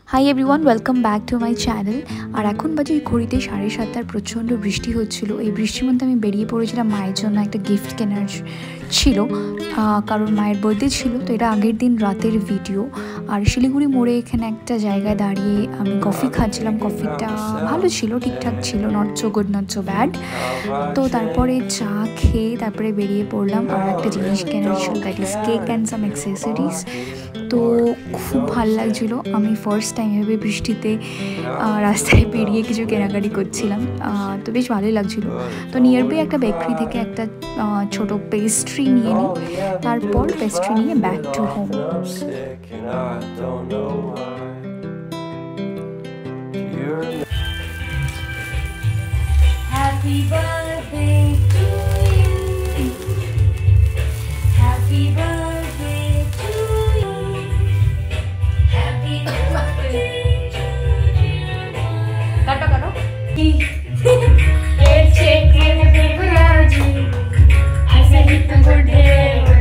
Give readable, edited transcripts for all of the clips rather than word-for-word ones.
High everyone, welcome back to my channel. আর এখন বাজে ঘড়িতে 7:30। প্রচণ্ড বৃষ্টি হচ্ছিল। এই বৃষ্টির মধ্যে আমি বেরিয়ে পড়েছিলাম মায়ের জন্য একটা গিফট কেনার ছিল, কারণ মায়ের বার্থডে ছিল। তো এটা আগের দিন রাতের ভিডিও। আর শিলিগুড়ি মোড়ে এখানে একটা জায়গায় দাঁড়িয়ে আমি কফি খাচ্ছিলাম। কফিটা ভালো ছিল, ঠিকঠাক ছিল, not so good not so bad. তো তারপরে চা খেয়ে তারপরে বেরিয়ে পড়লাম। আর একটা জিনিস কেনার ছিল, that is cake and some accessories. তো খুব ভালো লাগছিলো। আমি ফার্স্ট টাইম এভাবে বৃষ্টিতে রাস্তায় বেরিয়ে কিছু কেনাকাটি করছিলাম, তো বেশ ভালোই লাগছিলো। তো নিয়ার বাই একটা বেকারি থেকে একটা ছোটো পেস্ট্রি নিয়ে নিই, তারপর পেস্ট্রি নিয়ে back to home. Happy birthday to you. Happy birthday to you. Happy birthday to you. Kato. It's chicken and biryani. I said it's a good day.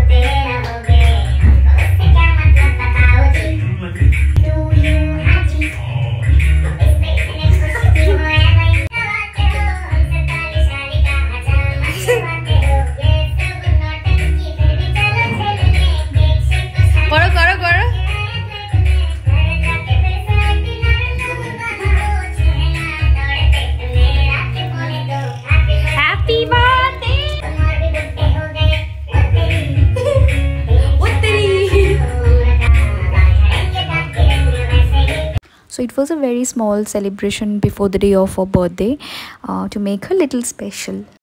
So it was a very small celebration before the day of her birthday, to make her little special.